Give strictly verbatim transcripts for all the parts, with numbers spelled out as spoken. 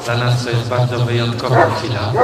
Dla nas to jest bardzo wyjątkowa chwila.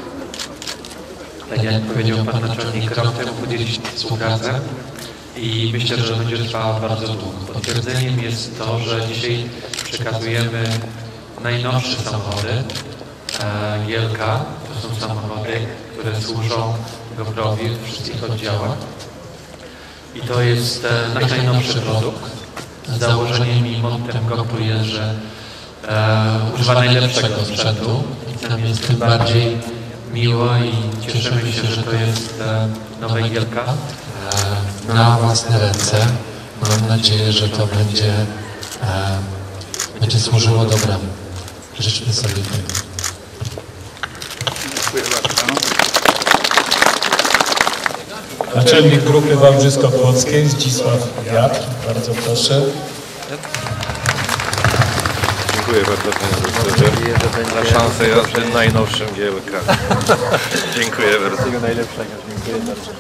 Tak jak powiedział Pan Naczelnik, rok temu podjęliśmy współpracę i myślę, że będzie trwała bardzo długo. Potwierdzeniem jest to, że dzisiaj przekazujemy najnowsze samochody e, G L K. To są samochody, które służą GoProwi w wszystkich oddziałach. I to jest e, nasz najnowszy produkt. Założeniem i mottem GoPro jest, że e, używa najlepszego sprzętu. I nam jest tym bardziej miło i cieszymy się, że to jest e, nowe G L K. E, na własne ręce. Mam nadzieję, że to będzie, e, będzie służyło dobremu. Życzmy sobie tego. Dziękuję bardzo. Naczelnik Grupy Wałbrzysko-Płockiej Zdzisław Wiatr. Bardzo proszę. Dziękuję bardzo, panie doktorze, za szansę jazdy najnowszym G L K. Dziękuję bardzo. Wszystkiego najlepszego. Dziękuję bardzo.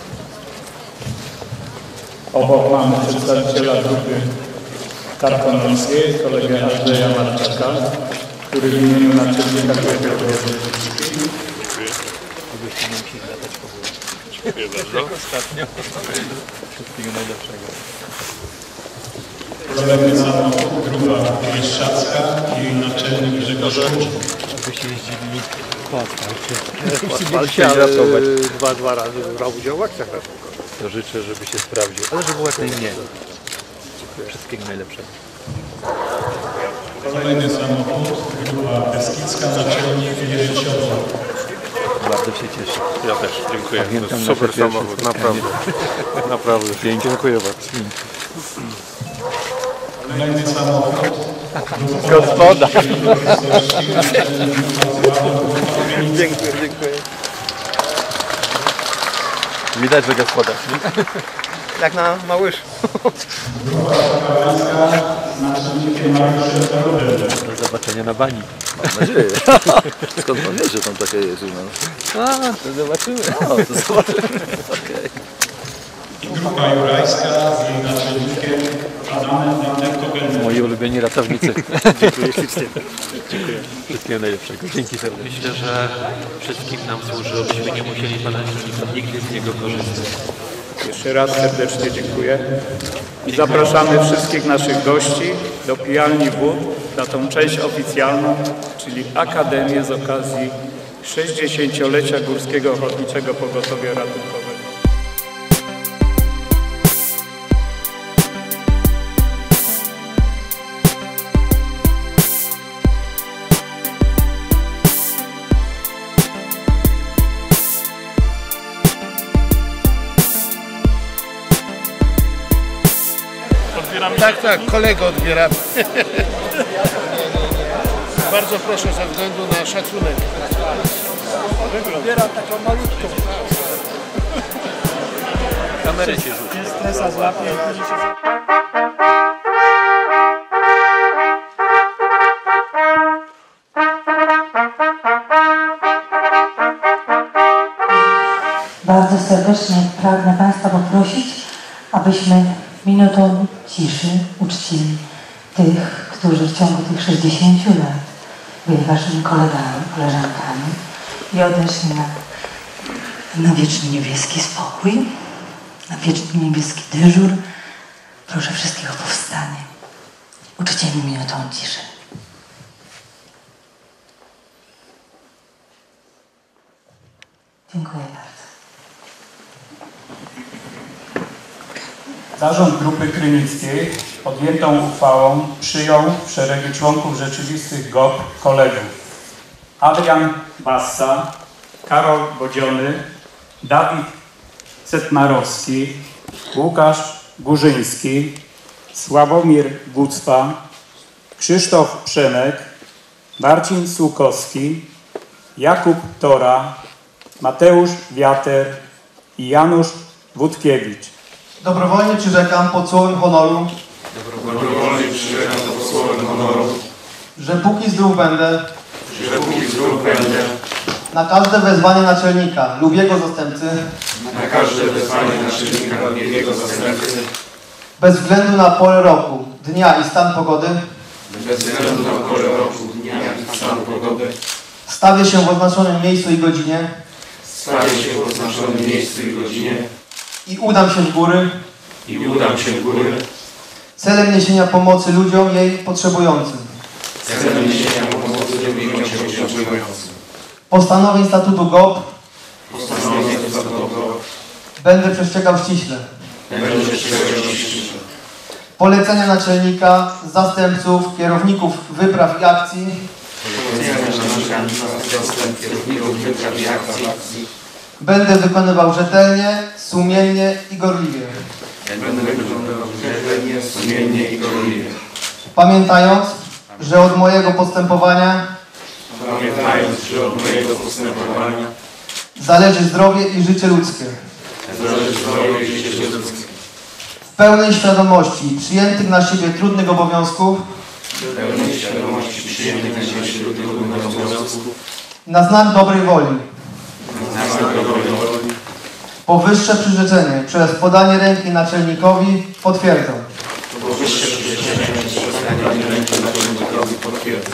Obok mamy przedstawiciela grupy tarkonomskiej, kolegę Andrzeja Marczaka, który w imieniu naczelnika Grupy Wałbrzyskiej. Dziękuję bardzo. Ostatnio. Wszystkiego najlepszego. Kolejny samochód, grupa Bieszczacka i naczelnik Grzegorz Kucz. Abyście jeździli po asfalcie, ale dwa, dwa razy brał udział w akcjach. To życzę, żeby się sprawdził, ale żeby było jak najmniej. Wszystkiego najlepszego. Kolejny samochód, grupa Beskidzka, naczelnik Jerzy Siodło. Bardzo się cieszę. Ja też, dziękuję. To jest super samochód, naprawdę. Naprawdę. Dziękuję bardzo. Kolejny samochód. Gospoda. Dziękuję, dziękuję. Widać, że gospodarz. Jak na Małysz. Do zobaczenia na bani. Mam nadzieję. Skąd pan wie, że tam takie jest? No? A, to zobaczymy. No, to zobaczymy. Okay. Grupa Jurajska z jej naczelnikiem Adamem Wanderkogenem. Moi ulubieni ratownicy. Dziękuję ślicznie. Dziękuję. Wszystkiego najlepszego. Dzięki serdecznie. Myślę, że wszystkim nam służy, byśmy nie musieli Pana Naczelnika nigdy z niego korzystać. Jeszcze raz serdecznie dziękuję. I zapraszamy wszystkich naszych gości do pijalni wód na tą część oficjalną, czyli Akademię z okazji sześćdziesięciolecia Górskiego Ochotniczego Pogotowia Ratunkowego. Tak, tak, kolego odbieram. Bardzo proszę ze względu na szacunek. Odbieram taką malutką. Kamerę się rzuci. Stresa złapie. Bardzo serdecznie pragnę Państwa poprosić, abyśmy minutą ciszy uczcili tych, którzy w ciągu tych sześćdziesięciu lat byli Waszymi kolegami, koleżankami i odeszli na, na wieczny niebieski spokój, na wieczny niebieski dyżur. Proszę wszystkich o powstanie. Uczcimy minutą ciszy. Dziękuję bardzo. Zarząd Grupy Krynickiej podjętą uchwałą przyjął w szeregi członków rzeczywistych G O P kolegów Adrian Bassa, Karol Bodziony, Dawid Cetmarowski, Łukasz Górzyński, Sławomir Gucpa, Krzysztof Przemek, Marcin Słukowski, Jakub Tora, Mateusz Wiater i Janusz Wódkiewicz. Dobrowolnie przyrzekam pod słowem honoru, Dobrowolnie przyrzekam pod słowem honoru, że póki zdrów będę, że póki zdrów będę, na każde wezwanie naczelnika lub jego zastępcy, na każde wezwanie naczelnika lub jego zastępcy, bez względu na porę roku, dnia i stan pogody, bez względu na porę roku, dnia i stanu pogody, stawię się w oznaczonym miejscu i godzinie stawię się w oznaczonym miejscu i godzinie i udam się w góry i udam się w góry celem niesienia pomocy ludziom jej potrzebującym. celem niesienia pomocy ludziom się potrzebującym. Postanowień statutu G O P Postanowień statutu będę przestrzegał ściśle. będę przestrzegał ściśle. Polecenia naczelnika, zastępców, kierowników wypraw i akcji Kierowników wypraw i akcji będę wykonywał rzetelnie, sumiennie i gorliwie. będę wykonywał rzetelnie, sumiennie i gorliwie. Pamiętając, że od mojego postępowania Pamiętając, że od mojego postępowania zależy zdrowie i życie ludzkie. zależy zdrowie i życie ludzkie. W pełnej świadomości przyjętych na siebie trudnych obowiązków W pełnej świadomości przyjętych na siebie trudnych obowiązków na znak dobrej woli na znak dobrej woli powyższe przyrzeczenie przez podanie ręki naczelnikowi potwierdzam. powyższe przyrzeczenie przez podanie ręki naczelnikowi potwierdzam.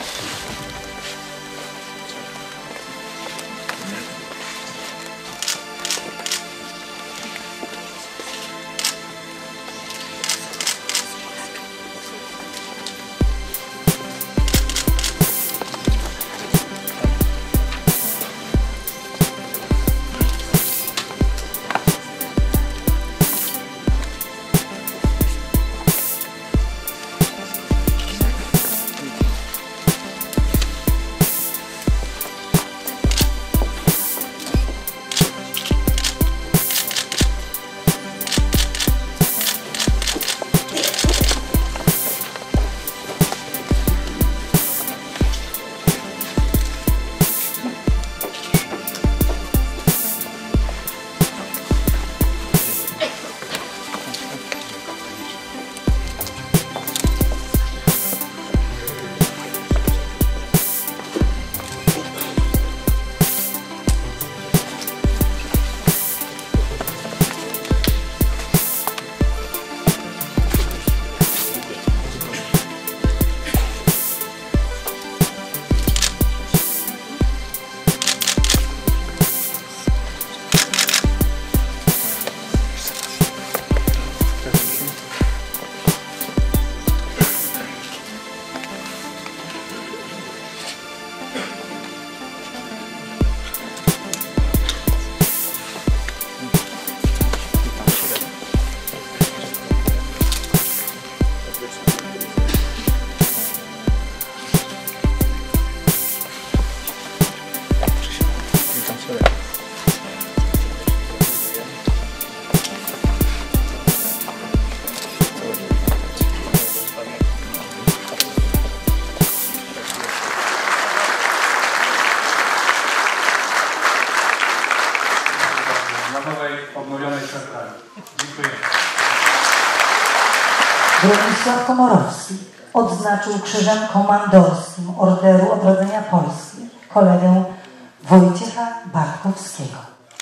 Bronisław Komorowski odznaczył Krzyżem Komandorskim Orderu Odrodzenia Polski kolegę Wojciecha Bartkowskiego.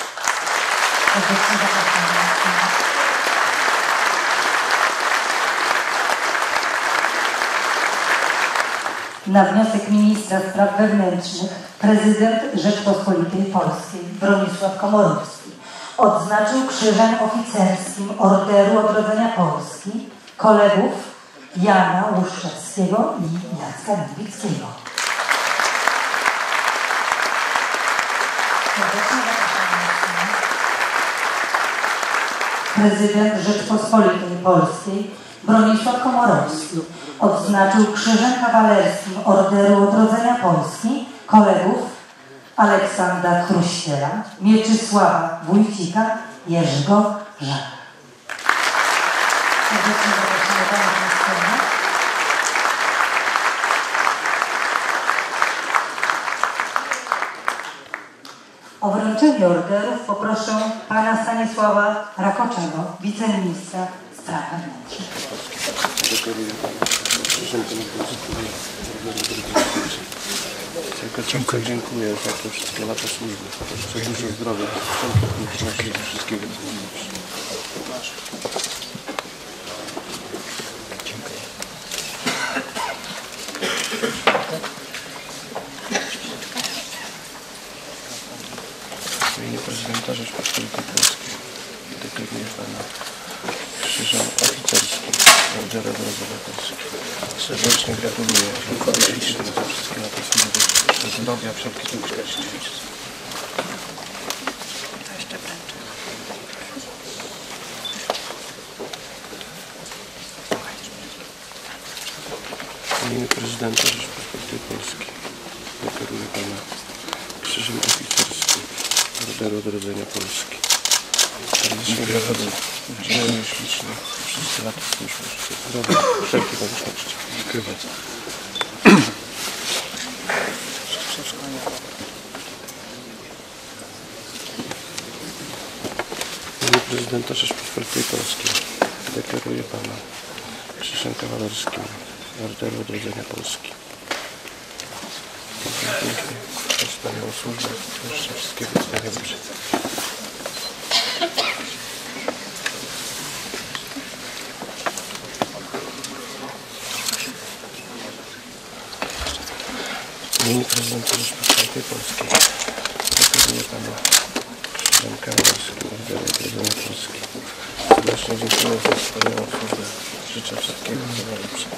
Serdecznie zapraszamy. Na wniosek ministra spraw wewnętrznych prezydent Rzeczpospolitej Polskiej Bronisław Komorowski odznaczył Krzyżem Oficerskim Orderu Odrodzenia Polski kolegów Jana Łuszczewskiego i Jacka Dębickiego. Prezydent Rzeczpospolitej Polskiej Bronisław Komorowski odznaczył Krzyżem Kawalerskim Orderu Odrodzenia Polski kolegów Aleksandra Chruściela, Mieczysława Wójcika, Jerzego Żaka. Serdecznie zapraszamy Pana na scenę. O wręczenie orderów poproszę Pana Stanisława Rakoczego, wiceministra spraw wewnętrznych. Dziękuję, dziękuję za te wszystkie lata służby. Życzę dużo zdrowia, wszystkiego. Dziękuję. W imieniu prezydenta Rzeczypospolitej Polskiej deklaruję pana krzyżem oficerskim Ordera Dorożenia Polski. Serdecznie gratuluję. Dziękuję ślicznie za wszystkie lata służby. Zdrowia, wszelkie szczęście. W imieniu prezydenta Rzeczypospolitej Polskiej deklaruję pana krzyżem oficerskim Orderu Odrodzenia Polski. Serdecznie gratuluję. Dziękuję ślicznie. Wszystkie lata służby. Zdrowia, wszelkie okoliczności. Dziękuję bardzo. W imieniu prezydenta Rzeczypospolitej Polskiej deklaruję pana krzyżem kawalerskim Orderu Odrodzenia Polski. Dziękuję pięknie za wspaniałą służbę. Jeszcze wszystkiego najlepszego. W imieniu prezydenta Rzeczypospolitej Polskiej deklaruję pana krzyżem kawalerskim Orderu Odrodzenia Polski. Serdecznie dziękuję za wspaniałą służbę. Życzę wszystkiego najlepszego.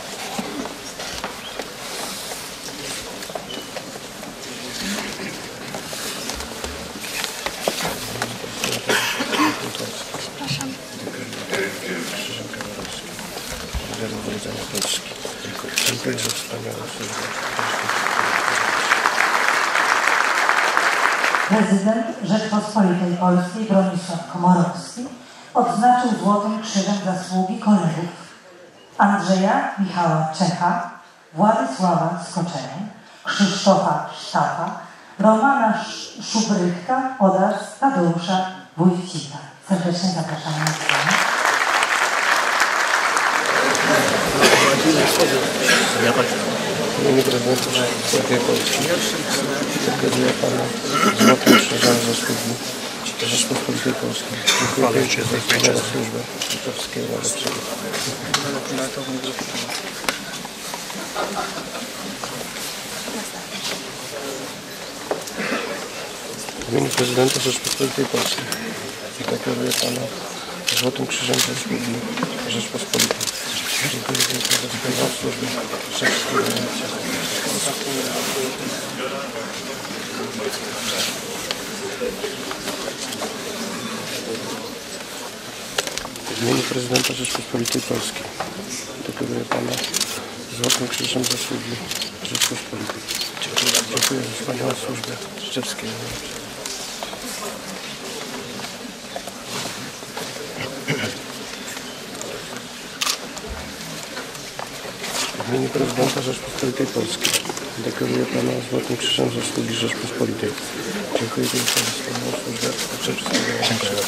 Krzyżem kawalerskim Orderu Odrodzenia Polski. Dziękuję za wspaniałą służbę. Prezydent Rzeczpospolitej Polskiej Bronisław Komorowski odznaczył Złotym Krzyżem Zasługi kolegów Andrzeja Michała Czecha, Władysława Skoczenia, Krzysztofa Sztafa, Romana Szubrychta oraz Tadeusza Wójcika. Serdecznie zapraszamy na scenę. W imieniu prezydenta Rzeczypospolitej Polskiej deklaruję pana Złotym Krzyżem Zasługi Rzeczypospolitej Polskiej. Dziękuję Ci za wspaniałą służbę. Życzę wszystkiego najlepszego. W imieniu prezydenta Rzeczypospolitej Polskiej deklaruję pana Złotym Krzyżem Zasługi Rzeczypospolitej. Dziękuję pięknie za wspaniałą służbę. Życzę wszystkiego najlepszego. W imieniu prezydenta Rzeczypospolitej Polskiej deklaruję pana Złotym Krzyżem Zasługi Rzeczypospolitej. Dziękuję za wspaniałą służbę. Życzę wszystkiego najlepszego. W imieniu prezydenta Rzeczypospolitej Polskiej deklaruję pana Złotym Krzyżem Zasługi Rzeczypospolitej. Dziękuję pięknie za wspaniałą służbę. Życzę wszystkiego najlepszego.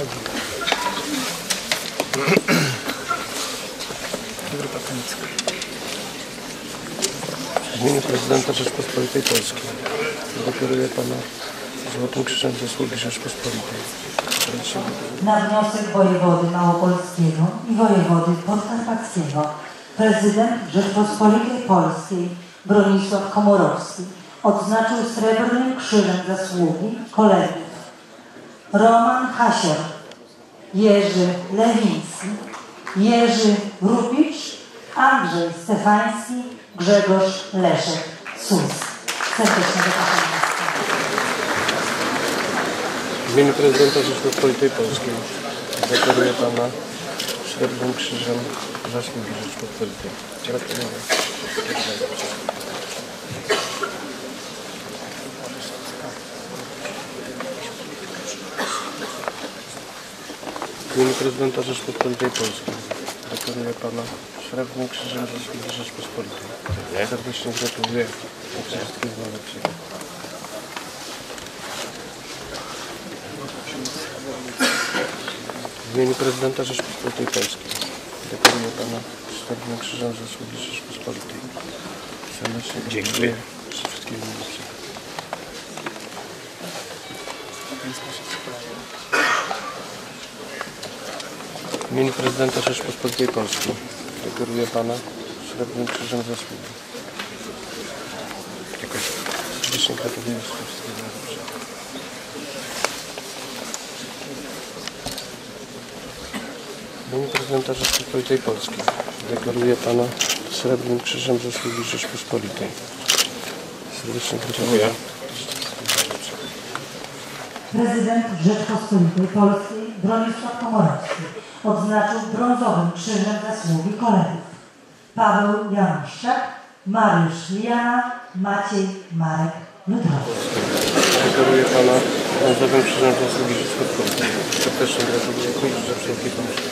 W imieniu prezydenta Rzeczypospolitej Polskiej deklaruję pana Złotym Krzyżem Zasługi Rzeczypospolitej. Na wniosek wojewody małopolskiego i wojewody podkarpackiego prezydent Rzeczypospolitej Polskiej Bronisław Komorowski odznaczył Srebrnym Krzyżem Zasługi kolegów Roman Hasior, Jerzy Lewiński, Jerzy Rupicz, Andrzej Stefański, Grzegorz Leszek Sus. Serdecznie zapraszam na scenę. W imieniu prezydenta Rzeczypospolitej Polskiej deklaruję pana Srebrnym Krzyżem Zasługi Rzeczypospolitej. Gratuluję. W imieniu prezydenta Rzeczypospolitej Polskiej deklaruję pana Srebrnym Krzyżem Zasługi Rzeczypospolitej. Serdecznie gratuluję. Życzę wszystkiego najlepszego. W imieniu prezydenta Rzeczypospolitej Polskiej deklaruję pana Srebrnym Krzyżem Zasługi Rzeczypospolitej. Serdecznie dziękuję. Życzę wszystkiego najlepszego. W imieniu prezydenta Rzeczypospolitej Polskiej deklaruję pana Srebrnym Krzyżem Zasługi. Serdecznie gratuluję wszystkiego najlepszego. W imieniu Prezydenta Rzeczypospolitej Polskiej deklaruję Pana Srebrnym Krzyżem Zasługi Rzeczpospolitej. Serdecznie gratuluję. Prezydent Rzeczypospolitej Polskiej Bronisław Komorowski odznaczył brązowym Krzyżem Zasługi kolegów Paweł Januszczak, Mariusz Liana, Maciej Marek Ludrowski. Deklaruję Pana brązowym Krzyżem Zasługi Rzeczpospolitej. Serdecznie gratuluję Krzyżu wszelkiej pomocy.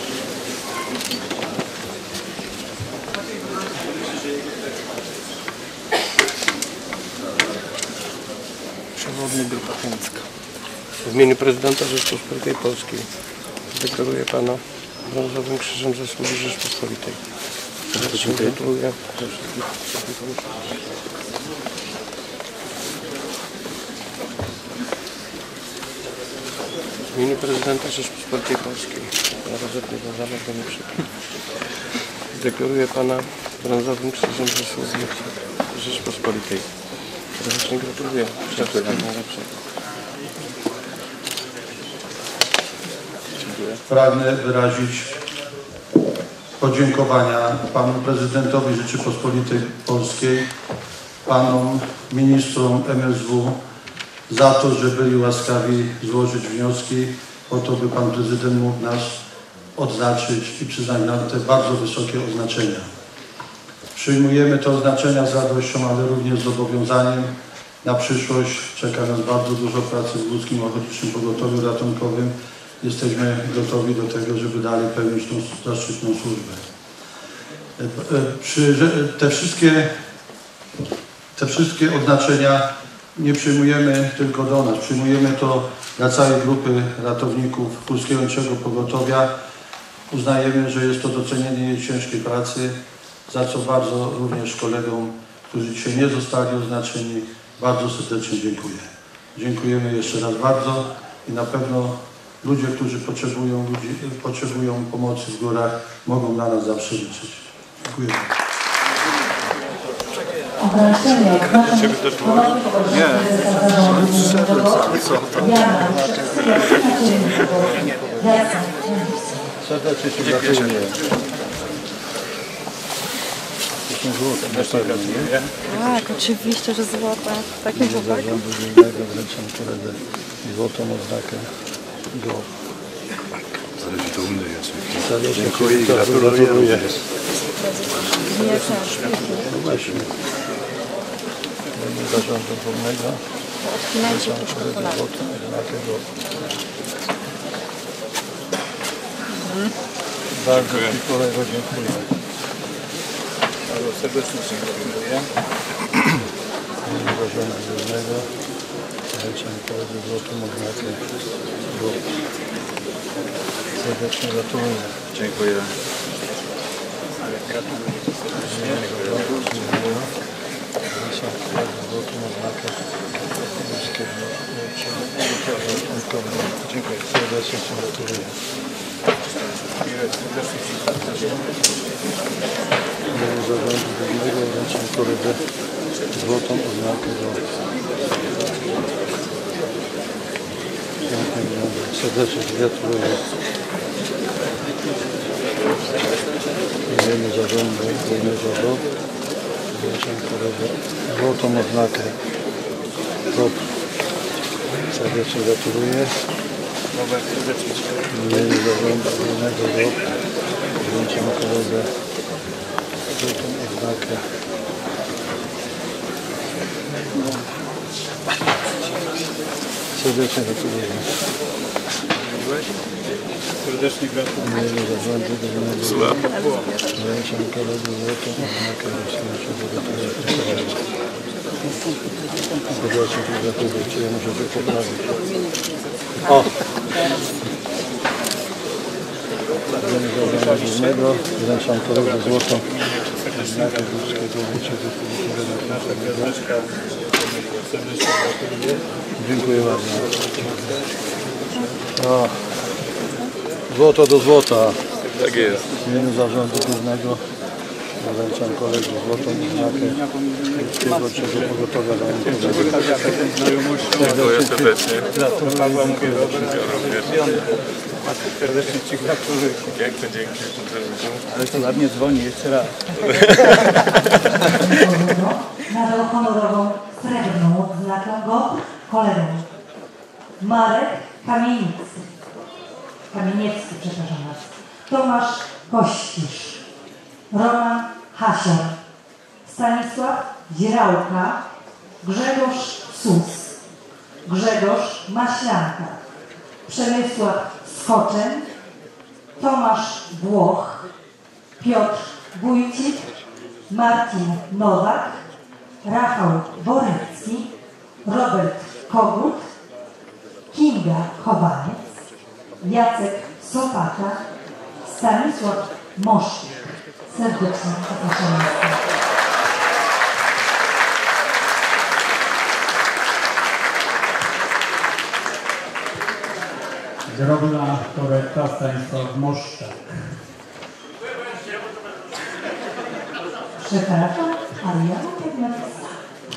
Przewodny Grupa Chęcka. W imieniu Prezydenta Rzeczypospolitej Polskiej deklaruję Pana brązowym Krzyżem Zasługi Rzeczypospolitej. Serdecznie gratuluję. W imieniu Prezydenta Rzeczypospolitej Polskiej Narodowego Zamach do Nieprzykład deklaruję Pana brązowym Krzyżem Zasługi Rzeczypospolitej. Serdecznie gratuluję. Wszystkiego najlepszego. Pragnę wyrazić podziękowania Panu Prezydentowi Rzeczypospolitej Polskiej, Panom Ministrom M S W za to, że byli łaskawi złożyć wnioski po to, by Pan Prezydent mógł nas odznaczyć i przyznać nam te bardzo wysokie oznaczenia. Przyjmujemy te oznaczenia z radością, ale również z zobowiązaniem. Na przyszłość czeka nas bardzo dużo pracy w Łódzkim Ochotniczym Pogotowiu Ratunkowym. Jesteśmy gotowi do tego, żeby dalej pełnić tą zaszczytną służbę. Przy, te, wszystkie, te wszystkie oznaczenia nie przyjmujemy tylko do nas, przyjmujemy to dla całej grupy ratowników Łódzkiego Ochotniczego Pogotowia. Uznajemy, że jest to docenienie jej ciężkiej pracy, za co bardzo również kolegom, którzy dzisiaj nie zostali oznaczeni, bardzo serdecznie dziękuję. Dziękujemy jeszcze raz bardzo i na pewno ludzie, którzy potrzebują, ludzi, potrzebują pomocy w górach, mogą na nas zawsze liczyć. Dziękuję. Obręczenie odznaczeń Nie. Serdecznie Ci gratuluję. Tak, oczywiście, że złote. Takim chłopakiem. Zarządu Gminnego wręczam koledze złotą oznakę do... Zależy to u mnie jest. Dziękuję i gratuluję. Nie chcę. No właśnie. Mamy zarządu Gminnego. Odpinajcie puszkę Polaków. Złotą oznakę do... Bardzo Ci kolego dziękuję. Bardzo serdecznie dziękuję. Zarządu Gminnego wręczam koledze złotą oznakę do... Serdecznie gratuluję. Dziękuję. Dziękuję. Serdecznie Ci gratuluję. W imieniu Zarządu Gminnego wręczam koledze złotą oznakę do... Serdecznie Ci gratuluję. W imieniu Zarządu Gminnego wręczam koledze złotą oznakę top. Serdecznie gratuluję. W imieniu Zarządu Gminnego wręczam koledze złotą oznakę. Serdecznie gratuluję. Serdecznie gratuluję. W imieniu Zarządu Gminnego wręczam koledze złotą oznakę Serdecznie gratuluję. Czy ja muszę to poprawić? O! W imieniu Zarządu Gminnego wręczam koledze złotą oznakę Górskiego Wójciego Publicznego. Dziękuję bardzo. O, złoto do złota. Tak jest. W imieniu Zarządu Głównego Wręczam kolegi złotą znakę pierwszego pogotowia ratunkowego. Dziękuję serdecznie. Pawła mówię, Macie serdecznie Ci gratuluję. Piękne dzięki. Ale to ładnie dzwoni, jeszcze raz. Nadał honorową srebrną odznakę go kolegom. Marek Kamieniecki. Kamieniecki, przepraszam was. Tomasz Kościsz. Roman Hasior. Stanisław Dzierałka. Grzegorz Sus. Grzegorz Maślanka. Przemysław Skoczeń. Tomasz Włoch. Piotr Wójcik. Marcin Nowak. Rafał Borecki. Robert Kogut. Kinga Chowaniec. Jacek Sopata. Stanisław Moszczyk. Serdecznie zapraszamy. Drobna korekta Stanisław Moszczak. Przepraszam, ale ja mam tak napisane.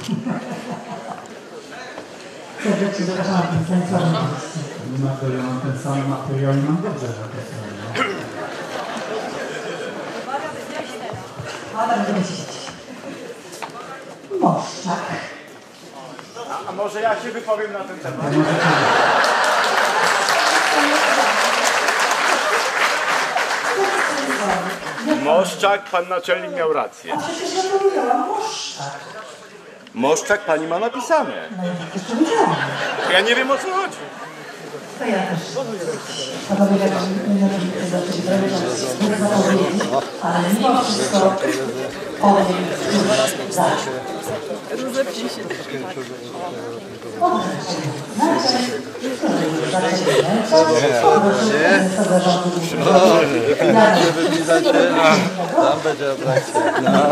Serdecznie zapraszam na ten Stanisław Moszczak. Materiał mam ten sam materiał i mam dobrze napisane. Adam Grzyć. Moszczak. A może ja się wypowiem na ten temat? Moszczak, pan naczelnik miał rację. A przecież ja powiedziałam Moszczak. Moszczak pani ma napisane. No ja jeszcze widziałam. Ja nie wiem, o co chodzi. To ja też. Panowie, jak nie zaczęli zacząć zrobić, nie zapowiedzieć, ale mimo wszystko powiem, że zawsze. Rozepnij się. Tam będzie atrakcja.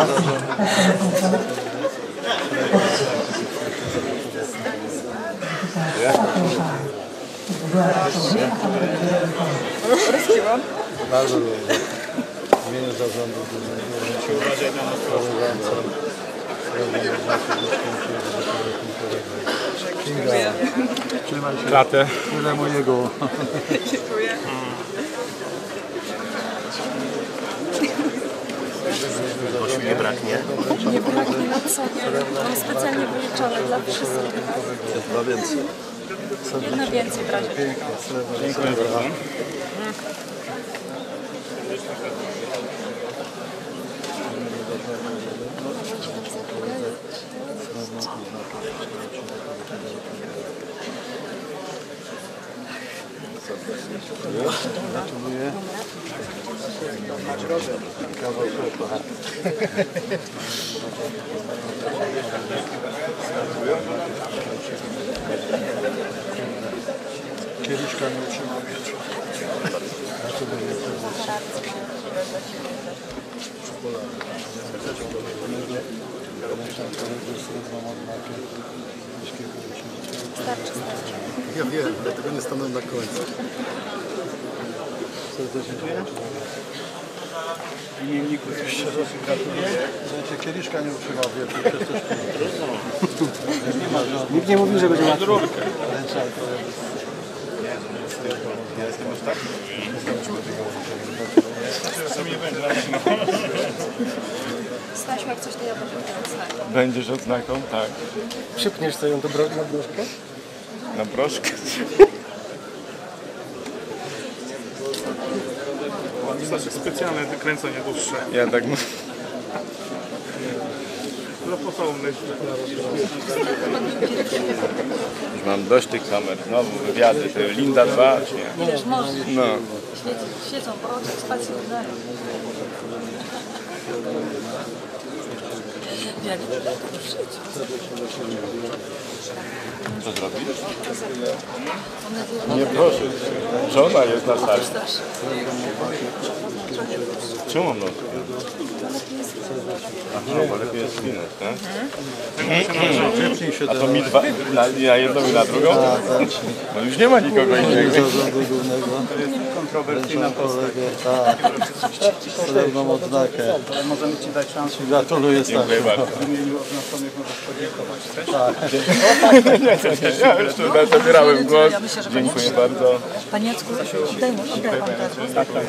Rozkiwam. Bardzo dobrze. W imieniu zarządu Dziękuję. Trzymaj się. Klatę. Tyle mojego. Dziękuję. Nie braknie. Nie braknie na co. Mam specjalnie wyliczone dla wszystkich. Dwa więcej. Jedna więcej w razie. Dziękuję bardzo. Gratuluję. Kieliszka nie utrzymał wieczór. Ja wiem, dlatego nie stanę na końcu. Serdecznie dziękuję. W imienniku Jeszcze raz gratuluję. Słuchajcie, kieliszka nie utrzymał wieczór, przez coś Nikt nie mówił, że będzie łatwo. Ja jestem już tak? Stasiu, jak coś to ja będę miał znak. Będziesz odznaką? Tak. Przypniesz sobie ją do bro- na broszkę? Na broszkę. Znaczy specjalne wykręcenie dłuższe. Ja tak mówię. No po co myślę? Już mam dość tych kamer. Znowu wywiady. To Linda dwa, czy nie? Wiesz, może. No. Siedzą po oczach, spać się nie dają. Jak to żyć? Co zrobisz? Nie proszę. Żona jest na sali. Czemu mam nos? Aha, bo lepiej jest skinąć, tak? A to mi dwa? Na, na jedną i na drugą? No już nie ma nikogo innego. Zarządu Głównego. To jest kontrowersyjna postać. Tak, srebrną odznakę. Możemy Ci dać szansę. Gratuluję Dziękuję bardzo. W imieniu odznaczonych możesz podziękować. Chcesz? Tak. Nie, nie, nie, ja już tutaj zabierałem głos. Dziękuję bardzo. Panie Jacku, daj mu, oddaj Pan teraz. Tak, tak.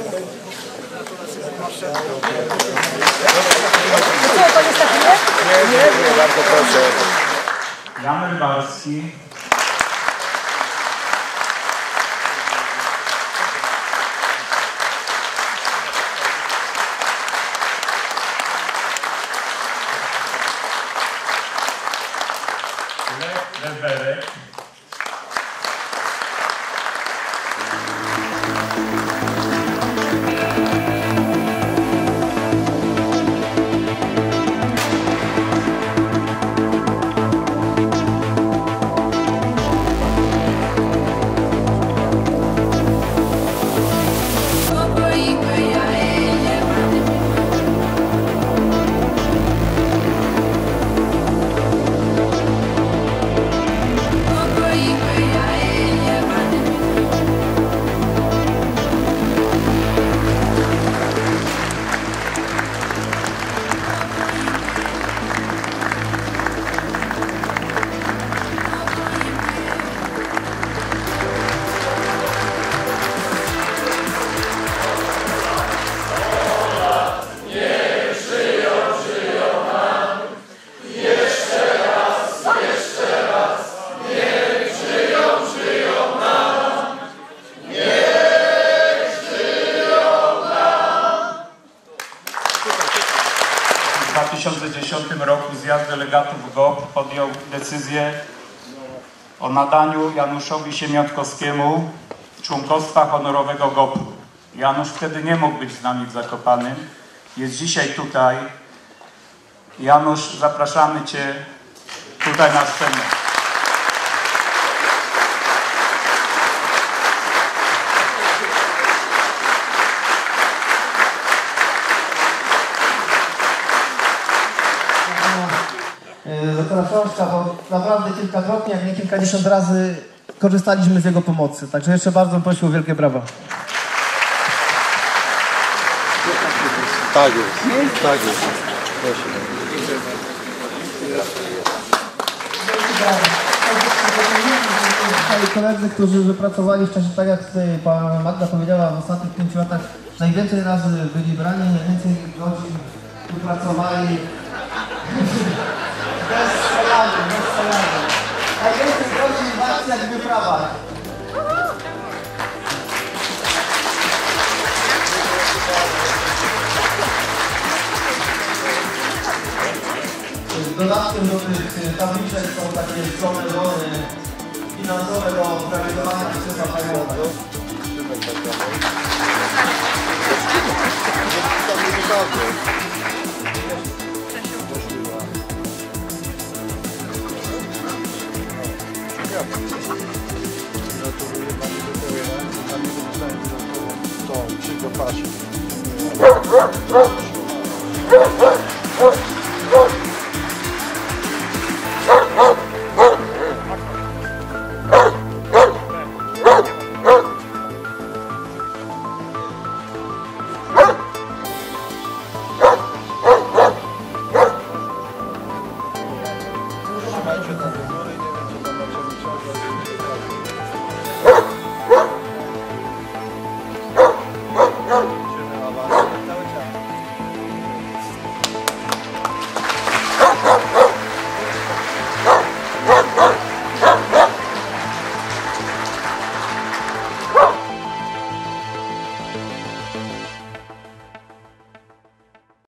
Co, Pan jest taki, nie? Nie, dziękuję bardzo, proszę. Jan Rybarski. Lech Weberek. W dwa tysiące dziesiątym roku zjazd delegatów G O P podjął decyzję o nadaniu Januszowi Siemiątkowskiemu członkostwa honorowego G O P. Janusz wtedy nie mógł być z nami w Zakopanym. Jest dzisiaj tutaj. Janusz, zapraszamy Cię tutaj na scenę. Doktora Frączka, bo naprawdę kilkakrotnie, jak nie kilkadziesiąt razy korzystaliśmy z jego pomocy. Także jeszcze bardzo bym prosił o wielkie brawa. Tak jest, tak jest. Proszę. Koledzy, którzy wypracowali w czasie, tak jak tutaj Pana Magda powiedziała, w ostatnich pięciu latach najwięcej razy byli brani, najwięcej godzin wypracowali. Bez strzelania, bez strzelania. Najwięcej godzin w akcjach i wyprawach. Dodatkiem do tych tabliczek są takie skromne zony finansowe do realizowania Krzyża Pająka. Gratuluję Pani Doktorze. Tam nie dostałem dodatkową tą przy go pasie.